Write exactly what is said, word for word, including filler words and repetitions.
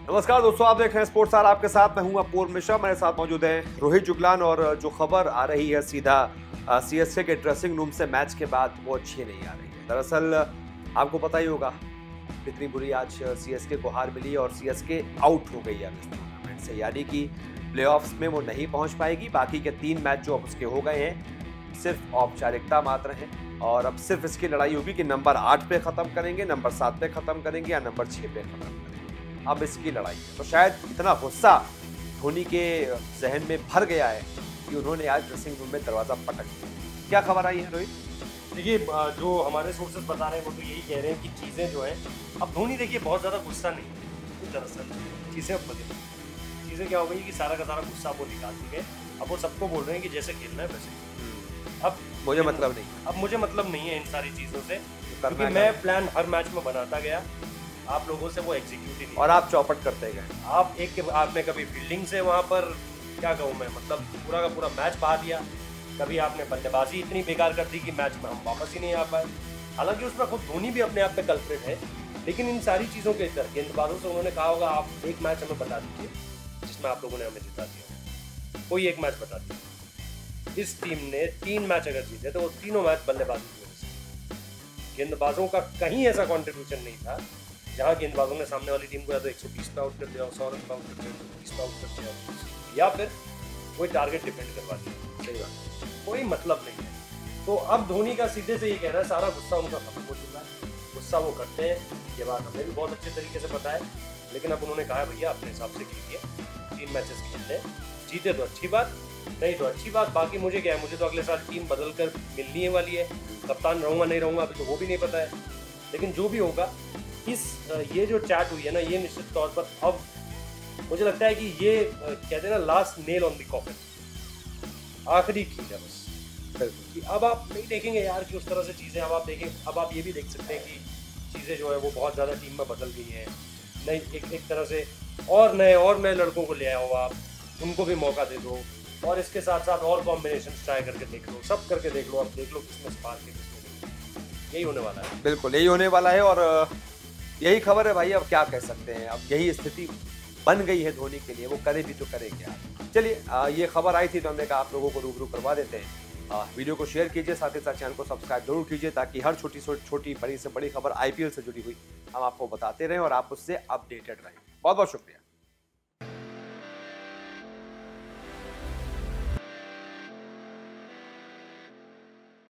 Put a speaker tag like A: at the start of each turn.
A: नमस्कार दोस्तों, आप देख रहे हैं स्पोर्ट्स आर। आपके साथ मैं हूं अपूर्व मिश्रा। मेरे साथ मौजूद हैं रोहित जुगलान। और जो खबर आ रही है सीधा सीएसके के ड्रेसिंग रूम से मैच के बाद, वो अच्छी नहीं आ रही है। दरअसल आपको पता ही होगा कितनी बुरी आज सीएसके को हार मिली और सीएसके आउट हो गई है इस टूर्नामेंट से, यानी कि प्लेऑफ्स में वो नहीं पहुंच पाएगी। बाकी के तीन मैच जो अब उसके हो गए हैं सिर्फ औपचारिकता मात्र है और अब सिर्फ इसकी लड़ाई होगी कि नंबर आठ पे खत्म करेंगे, नंबर सात पे खत्म करेंगे या नंबर छह पे खत्म करेंगे। अब इसकी लड़ाई है। तो शायद इतना गुस्सा धोनी के जहन में भर गया है कि उन्होंने आज ड्रेसिंग रूम में दरवाजा पटक दिया। क्या खबर आई है रोहित?
B: देखिए, जो हमारे सोर्सेज बता रहे हैं वो तो यही कह रहे हैं कि चीज़ें जो हैं, अब धोनी देखिए बहुत ज़्यादा गुस्सा नहीं है। तो दरअसल चीज़ें अब बदल चीज़ें क्या हो गई कि सारा का सारा गुस्सा वो निकाल दिए। अब वो सबको बोल रहे हैं कि जैसे खेलना है वैसे। अब
A: मुझे मतलब नहीं
B: अब मुझे मतलब नहीं है इन सारी चीज़ों से, क्योंकि मैं प्लान हर मैच में बनाता गया, आप लोगों से वो एग्जीक्यूट ही नहीं,
A: और आप चौपट करते गए।
B: आप एक के आपने कभी फील्डिंग से वहाँ पर क्या कहूँ मैं, मतलब पूरा का पूरा मैच बहा दिया। कभी आपने बल्लेबाजी इतनी बेकार कर दी कि मैच में हम वापस ही नहीं आ पाए। हालांकि उसमें खुद धोनी भी अपने आप में कल्प्रिट है, लेकिन इन सारी चीज़ों के इधर गेंदबाजों से उन्होंने कहा होगा आप एक मैच हमें बता दीजिए जिसमें आप लोगों ने हमें जिता दिया, कोई एक मैच बता दिया। इस टीम ने तीन मैच अगर जीते तो वो तीनों मैच बल्लेबाजी की वजह से। गेंदबाजों का कहीं ऐसा कॉन्ट्रीब्यूशन नहीं था जहाँ गेंदबाजों ने सामने वाली टीम को या तो एक सौ बीस पे आउट कर दिया, सौ रन पे आउट कर दिया, एक सौ बीस पे आउट कर दिया, या फिर कोई टारगेट डिफेंड करवा दिया। सही बात, कोई मतलब नहीं है। तो अब धोनी का सीधे से ये कह रहा है सारा गुस्सा उनका खत्म हो चुका है। गुस्सा वो करते हैं, ये बात हमें भी बहुत अच्छे तरीके से पता है, लेकिन अब उन्होंने कहा भैया अपने हिसाब से कीजिए, तीन मैचेस खेलते हैं, जीते तो अच्छी बात, नहीं तो अच्छी बात। बाकी मुझे क्या है, मुझे तो अगले साल टीम बदल कर मिलनी है वाली है, कप्तान रहूँगा नहीं रहूँगा अभी तो वो भी नहीं पता है। लेकिन जो भी होगा, इस ये जो चैट हुई है ना, ये निश्चित तौर पर अब मुझे लगता है कि ये कहते हैं ना last nail on the coffin, आखिरी कील है बस। कि अब आप नहीं देखेंगे यार कि उस तरह से चीज़ें, अब आप देखें, अब आप ये भी देख सकते हैं कि चीज़ें जो है वो बहुत ज़्यादा टीम में बदल गई हैं। नई एक एक तरह से और नए और नए लड़कों को ले आओ, आप उनको भी मौका दे दो, और इसके साथ साथ और कॉम्बिनेशन ट्राई करके देख लो, सब करके देख लो, अब देख लो किसमें स्पार्क है किसमें नहीं। यही होने वाला है,
A: बिल्कुल यही होने वाला है और यही खबर है भाई। अब क्या कह सकते हैं, अब यही स्थिति बन गई है धोनी के लिए, वो करे भी तो करे क्या। चलिए, ये खबर आई थी तो हमने कहा आप लोगों को रूबरू करवा देते हैं। आ, वीडियो को शेयर कीजिए, साथ ही साथ चैनल को सब्सक्राइब जरूर कीजिए, ताकि हर छोटी छोटी बड़ी से बड़ी खबर आईपीएल से जुड़ी हुई हम आपको बताते रहें और आप उससे अपडेटेड रहें। बहुत बहुत शुक्रिया।